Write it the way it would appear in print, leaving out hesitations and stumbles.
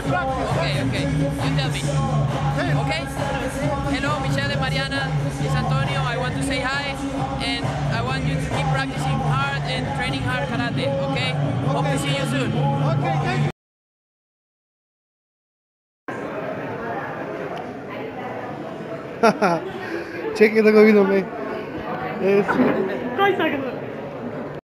Okay, okay. You tell me. Okay? Hello, Michelle and Mariana. It's Antonio. I want to say hi, and I want you to keep practicing hard and training hard karate, okay? Hope to see you soon. Okay, thank you. Check it out, me. Yes.